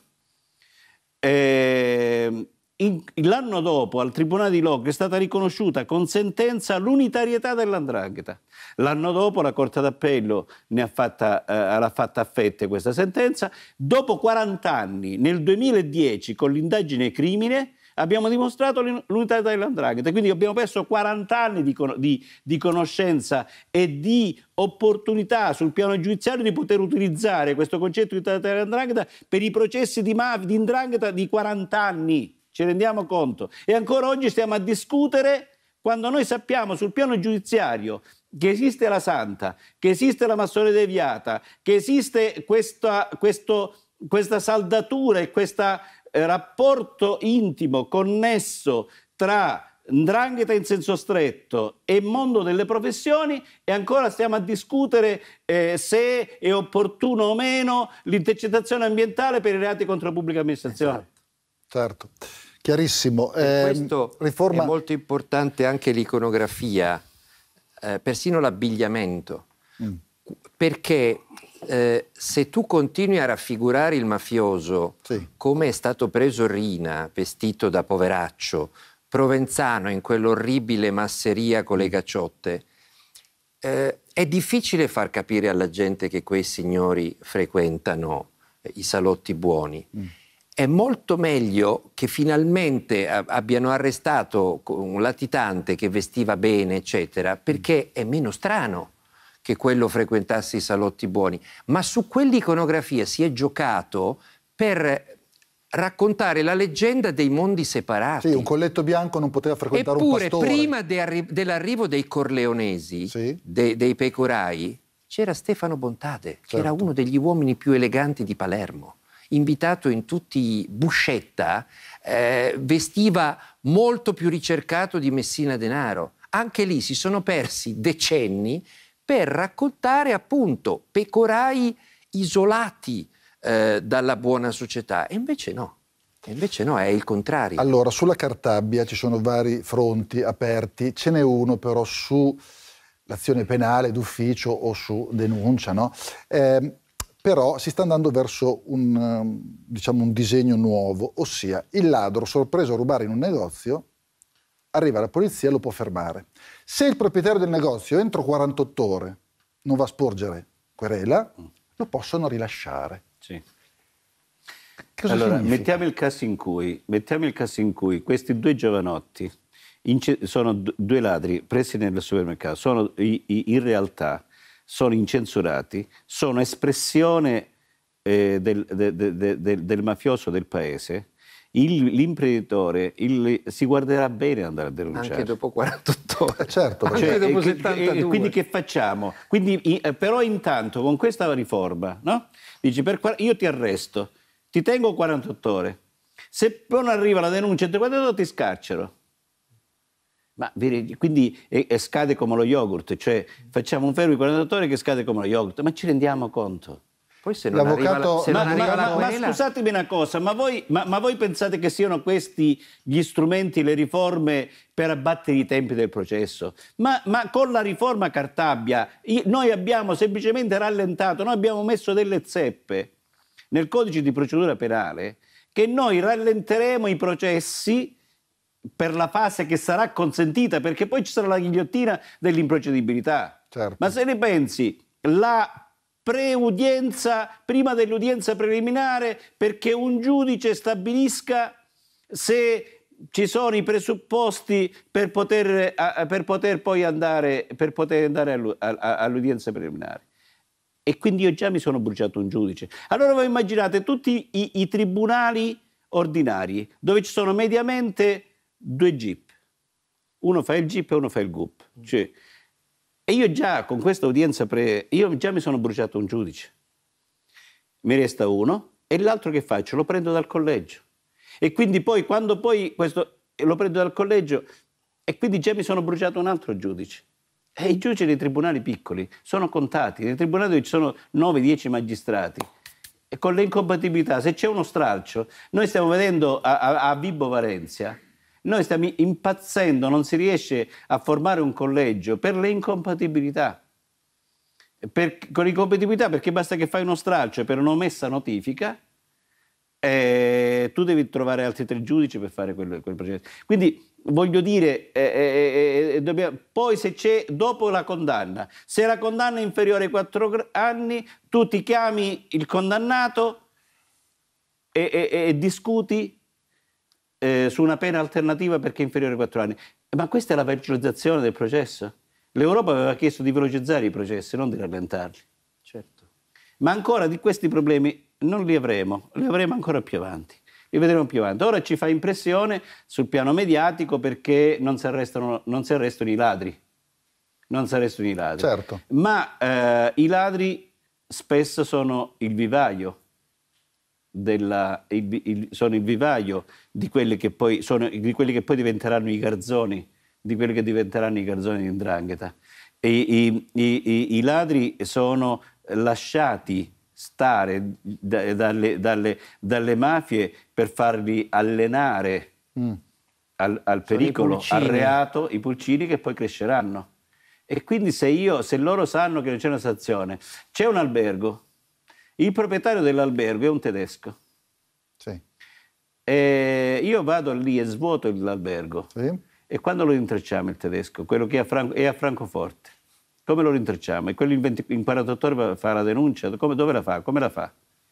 S2: eh, in, l'anno dopo al Tribunale di Locri è stata riconosciuta con sentenza l'unitarietà dell'Andrangheta. L'anno dopo la Corte d'Appello ne ha fatta, eh, l'ha fatta a fette questa sentenza. Dopo quaranta anni, nel duemiladieci, con l'indagine crimine, abbiamo dimostrato l'unità dell'Andrangheta. Quindi abbiamo perso quaranta anni di, di, di conoscenza e di opportunità sul piano giudiziario di poter utilizzare questo concetto di unità dell'Andrangheta per i processi di mafia, di 'ndrangheta di quaranta anni. Ci rendiamo conto? E ancora oggi stiamo a discutere quando noi sappiamo sul piano giudiziario che esiste la Santa, che esiste la massoneria deviata, che esiste questa, questo, questa saldatura e questo eh, rapporto intimo, connesso tra 'ndrangheta in senso stretto e mondo delle professioni, e ancora stiamo a discutere eh, se è opportuno o meno l'intercettazione ambientale per i reati contro la pubblica amministrazione.
S1: Certo, chiarissimo.
S5: Per questo
S1: eh, riforma...
S5: è molto importante anche l'iconografia, eh, persino l'abbigliamento, mm. perché eh, se tu continui a raffigurare il mafioso sì. come è stato preso Rina, vestito da poveraccio, Provenzano in quell'orribile masseria con le gacciotte, eh, è difficile far capire alla gente che quei signori frequentano eh, i salotti buoni. Mm. È molto meglio che finalmente abbiano arrestato un latitante che vestiva bene, eccetera, perché è meno strano che quello frequentasse i salotti buoni. Ma su quell'iconografia si è giocato per raccontare la leggenda dei mondi separati.
S1: Sì, un colletto bianco non poteva frequentare
S5: Eppure,
S1: un pastore.
S5: Eppure, prima de dell'arrivo dei corleonesi, sì. de dei pecorai, c'era Stefano Bontade, certo. che era uno degli uomini più eleganti di Palermo. Invitato in tutti Buscetta, eh, vestiva molto più ricercato di Messina Denaro. Anche lì si sono persi decenni per raccontare appunto pecorai isolati, eh, dalla buona società. E invece no, e invece no, è il contrario.
S1: Allora, sulla Cartabia ci sono vari fronti aperti, ce n'è uno però sull'azione penale d'ufficio o su denuncia, no? Eh, però si sta andando verso un, diciamo, un disegno nuovo, ossia il ladro sorpreso a rubare in un negozio, arriva la polizia e lo può fermare. Se il proprietario del negozio entro quarantotto ore non va a sporgere querela, lo possono rilasciare.
S2: Sì.
S1: Cosa
S2: allora,
S1: significa?
S2: mettiamo il caso in cui, mettiamo il caso in cui questi due giovanotti ince- sono d- due ladri presi nel supermercato, sono i- i- in realtà sono incensurati, sono espressione eh, del, de- de- de- de- del mafioso del paese. Il, l'imprenditore il, si guarderà bene ad andare a denunciare.
S5: Anche dopo quarantotto ore.
S1: Eh, certo,
S5: Anche
S1: perché-
S5: dopo
S2: e,
S5: settantadue.
S2: e quindi che facciamo? Quindi, i, eh, però intanto con questa riforma, no? Dici, per, io ti arresto, ti tengo quarantotto ore, se non arriva la denuncia entro quarantotto ore ti scarcero. Ma quindi e, e scade come lo yogurt, cioè facciamo un fermo di quarantotto ore che scade come lo yogurt, ma ci rendiamo conto?
S5: Poi se non arriva la,
S1: L'avvocato-
S5: se
S2: Ma,
S5: non arriva
S2: ma-
S5: la
S2: ma- ma
S5: querela,
S2: scusatemi una cosa, ma voi, ma, ma voi pensate che siano questi gli strumenti, le riforme per abbattere i tempi del processo? Ma, ma con la riforma Cartabia i- noi abbiamo semplicemente rallentato, noi abbiamo messo delle zeppe nel codice di procedura penale che noi rallenteremo i processi per la fase che sarà consentita, perché poi ci sarà la ghigliottina dell'improcedibilità.
S1: Certo.
S2: Ma se ne pensi, la preudienza, prima dell'udienza preliminare, perché un giudice stabilisca se ci sono i presupposti per poter, a, per poter poi andare, per poter andare allu, a, a, all'udienza preliminare. E quindi io già mi sono bruciato un giudice. Allora voi immaginate tutti i, i tribunali ordinari, dove ci sono mediamente due G I P. Uno fa il G I P e uno fa il G U P. Cioè, e io già con questa udienza pre... io già mi sono bruciato un giudice. Mi resta uno e l'altro che faccio? Lo prendo dal collegio. E quindi poi quando poi questo lo prendo dal collegio e quindi già mi sono bruciato un altro giudice. E i giudici dei tribunali piccoli sono contati, nei tribunali dove ci sono nove dieci magistrati. E con le incompatibilità, se c'è uno stralcio, noi stiamo vedendo a, a, a Vibo Varenzia, noi stiamo impazzendo, non si riesce a formare un collegio per le incompatibilità. Per, con l'incompatibilità perché basta che fai uno stralcio per un'omessa notifica e tu devi trovare altri tre giudici per fare quel, quel processo. Quindi voglio dire, eh, eh, eh, dobbiamo, poi se c'è, dopo la condanna, se la condanna è inferiore ai quattro anni, tu ti chiami il condannato e, e, e discuti Eh, su una pena alternativa perché è inferiore ai quattro anni. Ma questa è la velocizzazione del processo. L'Europa aveva chiesto di velocizzare i processi, non di rallentarli.
S5: certo.
S2: Ma ancora di questi problemi non li avremo, li avremo ancora più avanti. Li vedremo più avanti. Ora ci fa impressione sul piano mediatico perché non si arrestano, non si arrestano i ladri. Non si arrestano i ladri.
S1: Certo.
S2: Ma eh, i ladri spesso sono il vivaio. Della, il, il, sono il vivaio di quelli che poi sono di quelli che poi diventeranno i garzoni, di quelli che diventeranno i garzoni di 'ndrangheta. E i, i, i, i ladri sono lasciati stare da, dalle, dalle, dalle mafie per farli allenare mm. al, al pericolo, al reato, i pulcini che poi cresceranno. E quindi se io, se loro sanno che non c'è una stazione, c'è un albergo. Il proprietario dell'albergo è un tedesco.
S1: Sì.
S2: E io vado lì e svuoto l'albergo.
S1: Sì.
S2: E quando lo rintracciamo il tedesco? Quello che è a, Fran- è a Francoforte. Come lo rintracciamo? E quello in, venti- in quarantotto ore fa la denuncia? Come, dove la fa? Come la fa?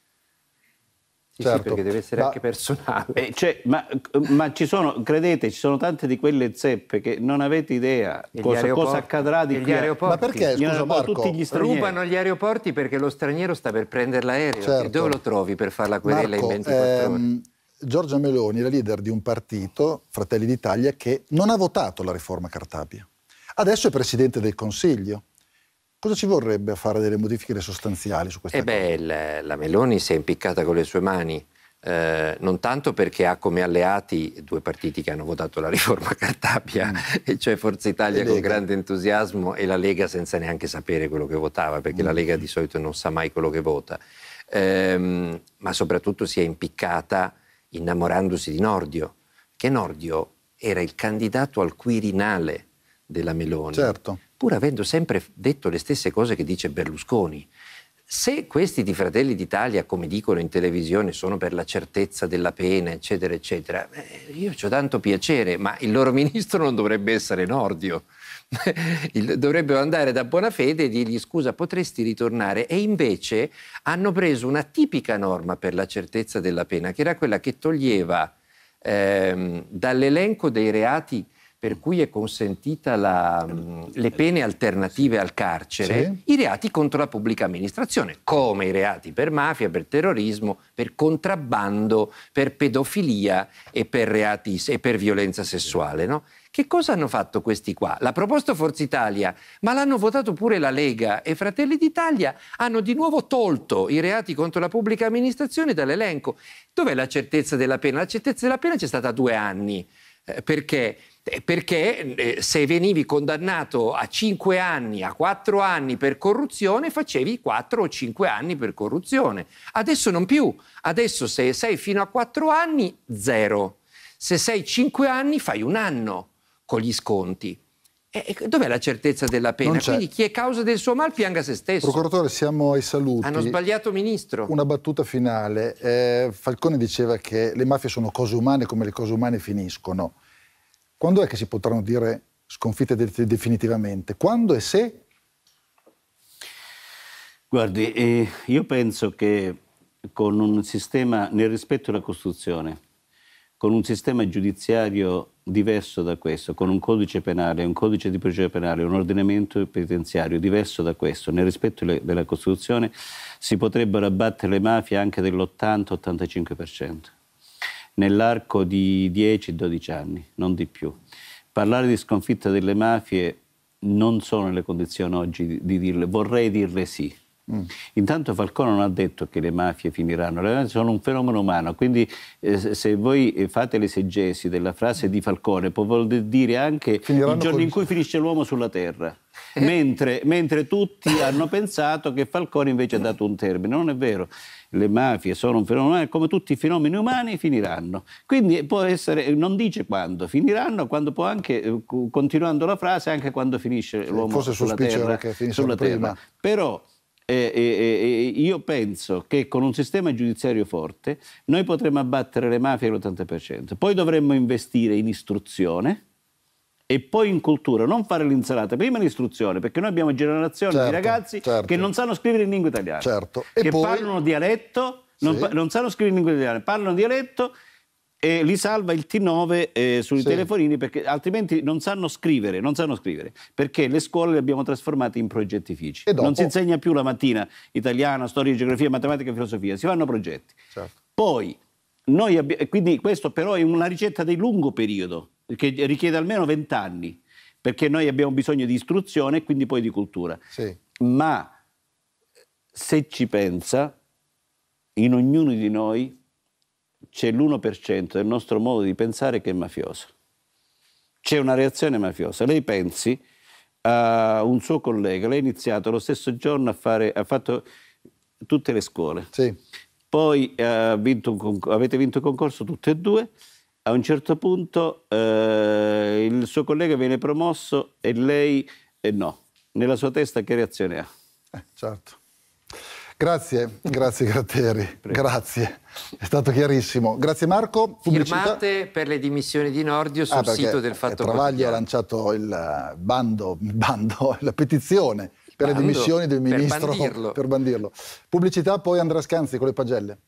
S5: Sì,
S1: Certo.
S5: sì, perché deve essere
S1: Ma-
S5: anche personale.
S2: Eh, cioè, ma, ma ci sono, credete, ci sono tante di quelle zeppe che non avete idea
S5: E gli
S2: cosa,
S5: aeroporti-
S2: cosa accadrà di
S5: e gli
S2: qui a-
S5: aeroporti.
S1: Ma perché,
S2: Gli
S1: scusa
S2: aeroporti,
S1: Marco,
S2: tutti gli stranieri.
S5: Rubano gli aeroporti perché lo straniero sta per prendere l'aereo.
S1: Certo.
S5: E dove lo trovi per fare la querela
S1: Marco,
S5: in ventiquattro ore?
S1: ehm, Giorgia Meloni è la leader di un partito, Fratelli d'Italia, che non ha votato la riforma Cartabia. Adesso è Presidente del Consiglio. Cosa ci vorrebbe a fare delle modifiche sostanziali su questa
S5: Eh beh, la, la Meloni si è impiccata con le sue mani, eh, non tanto perché ha come alleati due partiti che hanno votato la riforma Cartabia, mm. e cioè Forza Italia con grande entusiasmo e la Lega senza neanche sapere quello che votava, perché mm. la Lega di solito non sa mai quello che vota. ehm, ma soprattutto si è impiccata innamorandosi di Nordio, che Nordio era il candidato al Quirinale della Meloni,
S1: certo,
S5: pur avendo sempre detto le stesse cose che dice Berlusconi. Se questi di Fratelli d'Italia, come dicono in televisione, sono per la certezza della pena, eccetera, eccetera, eh, io ci ho tanto piacere, ma il loro ministro non dovrebbe essere Nordio. il, dovrebbero andare da Bonafede e dirgli: scusa, potresti ritornare? E invece hanno preso una tipica norma per la certezza della pena, che era quella che toglieva ehm, dall'elenco dei reati per cui è consentita la, le pene alternative al carcere, sì, i reati contro la pubblica amministrazione, come i reati per mafia, per terrorismo, per contrabbando, per pedofilia e per reati e per violenza sessuale, no? Che cosa hanno fatto questi qua? L'ha proposto Forza Italia, ma l'hanno votato pure la Lega e Fratelli d'Italia. Hanno di nuovo tolto i reati contro la pubblica amministrazione dall'elenco. Dov'è la certezza della pena? La certezza della pena c'è stata due anni. Eh, perché? Perché eh, se venivi condannato a cinque anni, a quattro anni per corruzione, facevi quattro o cinque anni per corruzione. Adesso non più. Adesso se sei fino a quattro anni, zero. Se sei cinque anni, fai un anno con gli sconti. E dov'è la certezza della pena? Quindi chi è causa del suo mal pianga se stesso.
S1: Procuratore, siamo ai saluti.
S5: Hanno sbagliato ministro.
S1: Una battuta finale. Eh, Falcone diceva che le mafie sono cose umane, come le cose umane finiscono. Quando è che si potranno dire sconfitte de- definitivamente? Quando e se?
S2: Guardi, eh, io penso che con un sistema, nel rispetto della Costituzione, con un sistema giudiziario diverso da questo, con un codice penale, un codice di procedura penale, un ordinamento penitenziario diverso da questo, nel rispetto le, della Costituzione, si potrebbero abbattere le mafie anche dell'ottanta ottantacinque per cento. Nell'arco di dieci dodici anni, non di più. Parlare di sconfitta delle mafie non sono nelle condizioni oggi di, di dirle, vorrei dirle sì. Mm. Intanto Falcone non ha detto che le mafie finiranno, le mafie sono un fenomeno umano, quindi eh, se voi fate l'esegesi della frase di Falcone può voler dire anche finiranno il giorno con... in cui finisce l'uomo sulla terra, mentre, mentre tutti hanno pensato che Falcone invece ha dato un termine. Non è vero, le mafie sono un fenomeno umano, come tutti i fenomeni umani finiranno, quindi può essere, non dice quando finiranno, quando può anche, continuando la frase, anche quando finisce sì, l'uomo sulla terra, che sulla terra. Però Eh, eh, eh, io penso che con un sistema giudiziario forte noi potremo abbattere le mafie all'ottanta per cento, poi dovremmo investire in istruzione e poi in cultura, non fare l'insalata, prima l'istruzione, perché noi abbiamo generazioni certo, di ragazzi certo. che non sanno scrivere in lingua italiana,
S1: certo.
S2: che
S1: poi...
S2: parlano dialetto, sì. non, non sanno scrivere in lingua italiana, parlano dialetto e li salva il T nove eh, sui sì. telefonini, perché altrimenti non sanno scrivere, non sanno scrivere, perché le scuole le abbiamo trasformate in progettifici. Dopo... Non si insegna più la mattina italiana, storia, geografia, matematica e filosofia, si fanno progetti. Certo. Poi, noi abbiamo, quindi questo però è una ricetta di lungo periodo, che richiede almeno vent'anni, perché noi abbiamo bisogno di istruzione e quindi poi di cultura.
S1: Sì.
S2: Ma se ci pensa, in ognuno di noi c'è l'uno per cento del nostro modo di pensare che è mafioso. C'è una reazione mafiosa. Lei pensi a un suo collega, lei ha iniziato lo stesso giorno a fare, ha fatto tutte le scuole.
S1: Sì.
S2: Poi ha vinto un, avete vinto il concorso tutte e due. A un certo punto eh, il suo collega viene promosso e lei eh, no. Nella sua testa che reazione ha?
S1: Eh, certo. Grazie, grazie Gratteri, Prego. Grazie, è stato chiarissimo. Grazie Marco.
S5: Pubblicità. Firmate per le dimissioni di Nordio sul ah, sito del Fatto Quotidiano.
S1: Travaglia ha lanciato il bando, il bando la petizione il per bando, le dimissioni del ministro
S5: per bandirlo.
S1: per bandirlo. Pubblicità, poi Andrea Scanzi con le pagelle.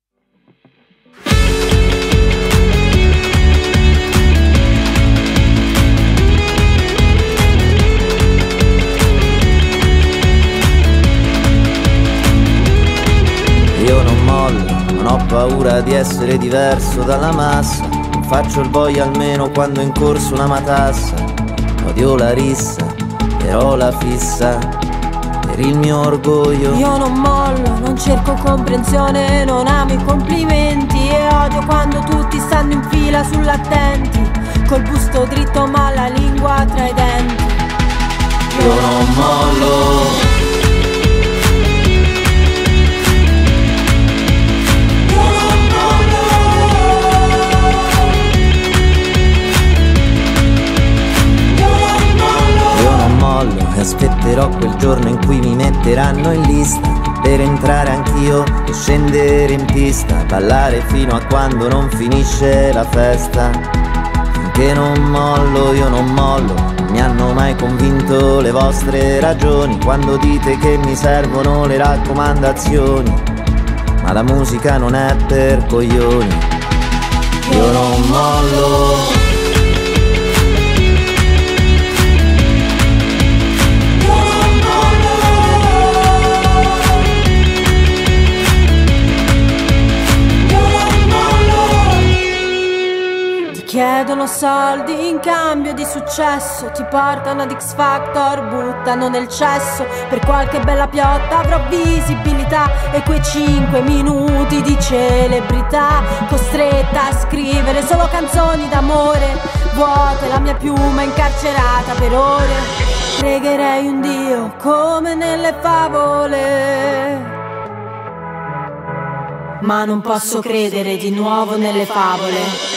S7: Io non mollo, non ho paura di essere diverso dalla massa. Faccio il boia almeno quando è in corso una matassa. Odio la rissa, però la fissa per il mio orgoglio.
S8: Io non mollo, non cerco comprensione, non amo i complimenti e odio quando tutti stanno in fila sull'attenti, col busto dritto ma la lingua tra i denti.
S7: Io non mollo. giorno in cui mi metteranno in lista per entrare anch'io e scendere in pista, ballare fino a quando non finisce la festa. Finché non mollo, io non mollo, non mi hanno mai convinto le vostre ragioni quando dite che mi servono le raccomandazioni, ma la musica non è per coglioni. Io non mollo.
S8: Chiedono soldi in cambio di successo, ti portano ad X Factor, buttano nel cesso. Per qualche bella piotta avrò visibilità e quei cinque minuti di celebrità, costretta a scrivere solo canzoni d'amore, vuote la mia piuma incarcerata per ore. Pregherei un Dio come nelle favole, ma non posso credere di nuovo nelle favole.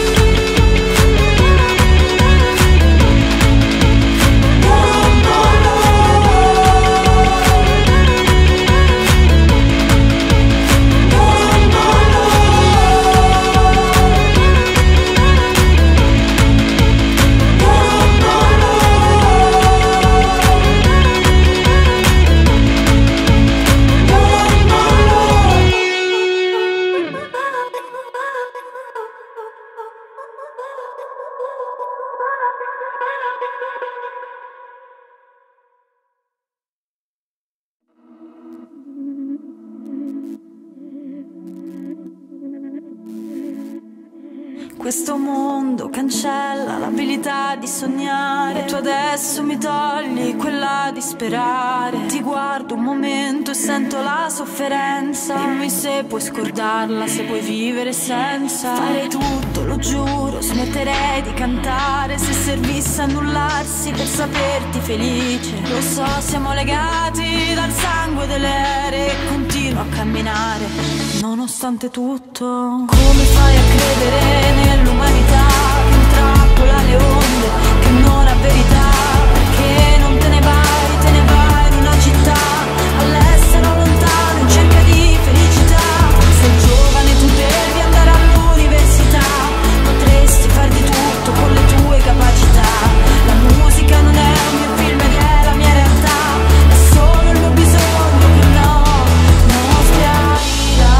S9: Questo mondo cancella l'abilità di sognare, e tu adesso mi togli quella di sperare. Ti guardo un momento e sento la sofferenza, dimmi se puoi scordarla, se puoi vivere senza. Farei tutto, lo giuro, smetterei di cantare se servisse annullarsi per saperti felice. Lo so, siamo legati dal sangue delle ere e continuo a camminare nonostante tutto. Come fai a credere nell'umanità che intrappola le onde, che non ha verità? Perché non te ne vai, te ne vai in una città all'estero lontano in cerca di felicità. Sei giovane, tu devi andare all'università, potresti far di tutto con le tue capacità. La musica non è un mio film ed è la mia realtà, è solo il mio bisogno che no, non sparirà.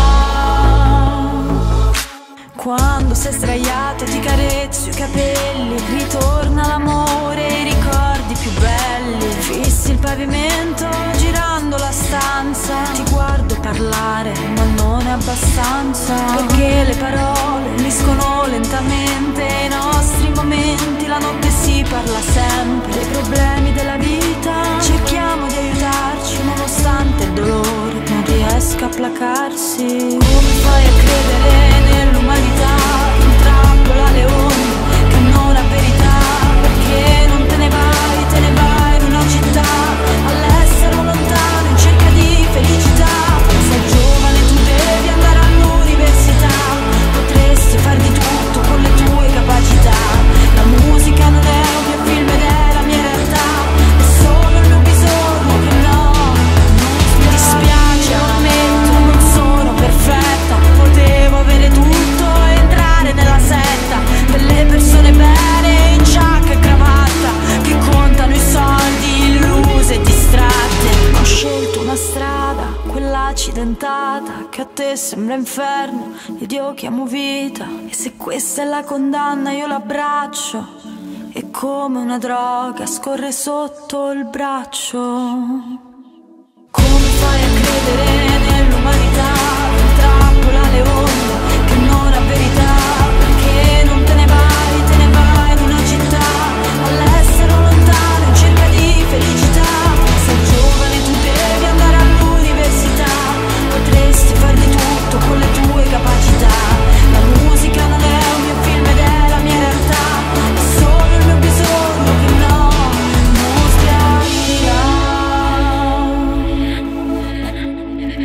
S9: Quando sei sdraiato ti carezzo i capelli, ritorna l'amore e i ricordi più belli. Fissi il pavimento girando la stanza, ti guardo parlare ma non è abbastanza, perché le parole uniscono lentamente i nostri momenti. La notte si parla sempre dei problemi della vita, cerchiamo di aiutarci nonostante il dolore non riesca a placarsi. Come fai a credere nell'umanità che intrappola le onde, che non ha verità? Perché non te ne vai, te ne vai in una città all'estero lontano in cerca di felicità. Sei giovane, tu devi andare all'università, potresti far di tutto con le tue capacità. La musica non è un mio film ed è la mia realtà, è solo il mio bisogno che no, non mi dispiace, ammetto, non sono perfetta, potevo avere tutto e entrare nella setta delle persone bene in giacca e cravatta, che contano i soldi illuse e distratte. Ho scelto una strada, quella accidentata, che a te sembra inferno ed io chiamo vita. E se questa è la condanna io l'abbraccio, e come una droga scorre sotto il braccio. Come fai a credere nell'umanità che intrappola le onde, che non ha verità? Perché non te ne vai, te ne vai in una città all'estero lontano in cerca di felicità. Sei giovane, tu devi andare all'università, potresti far di tutto con le tue capacità. La musica non è un mio film ed è la mia realtà, è solo il mio bisogno che no, non sparirà.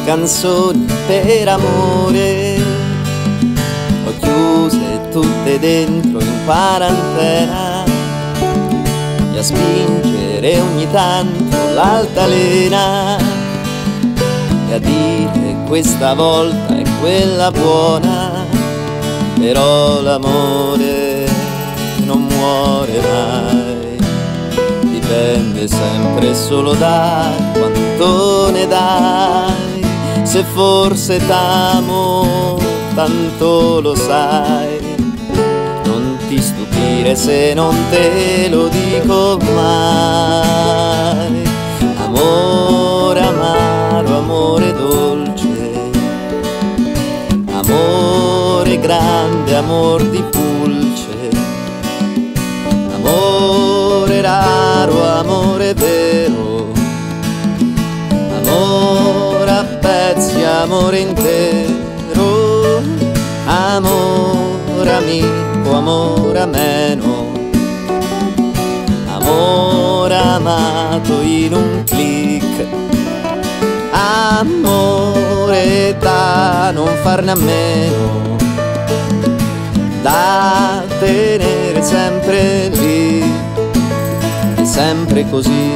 S7: canzoni per amore, ho chiuse tutte dentro in quarantena, e a spingere ogni tanto l'altalena, e a dire questa volta è quella buona, però l'amore non muore mai, dipende sempre solo da quanto ne dai, se forse t'amo tanto lo sai, non ti stupire se non te lo dico mai, amore amaro, amore dolce, amore grande, amor di pulce, amore raro, amore vero, amore a pezzi, amore intero, amore amico, amore ameno, amore amato in un click, amore da non farne a meno, da tenere sempre lì, e sempre così,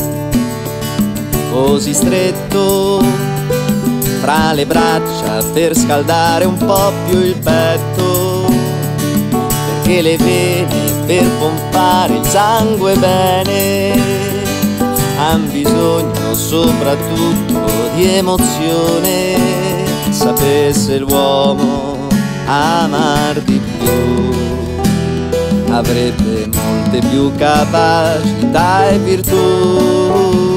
S7: così stretto fra le braccia per scaldare un po' più il petto, perché le vene per pompare il sangue bene han bisogno soprattutto di emozione, sapesse l'uomo amar di più, avrebbe molte più capacità e virtù,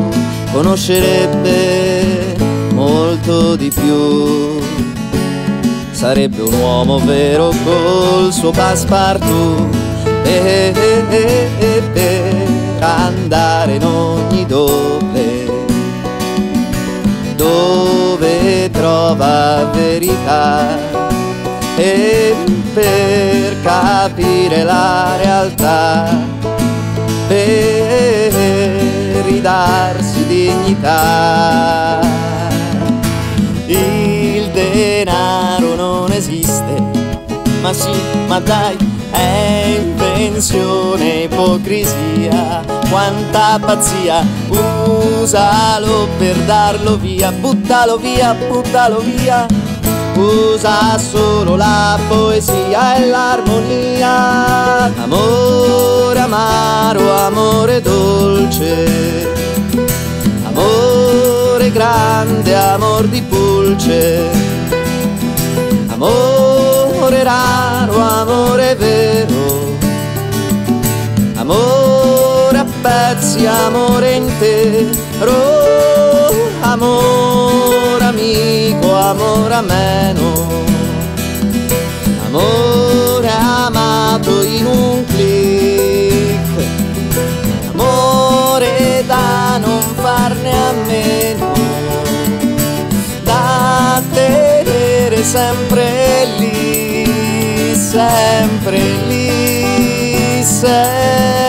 S7: conoscerebbe molto di più, sarebbe un uomo vero col suo passepartout, e per andare in ogni dove, dove trova verità, e per capire la realtà, per ridarsi dignità. Il denaro non esiste, ma sì, ma dai, è invenzione, ipocrisia, quanta pazzia, usalo per darlo via, buttalo via, buttalo via, usa solo la poesia e l'armonia, amore amaro, amore dolce, amore grande, amor di pulce, amore raro, amore vero, amore a pezzi, amore intero, amore amico, amore ameno, amore amato in un click, amore da non farne a meno, da tenere sempre lì, sempre lì, sempre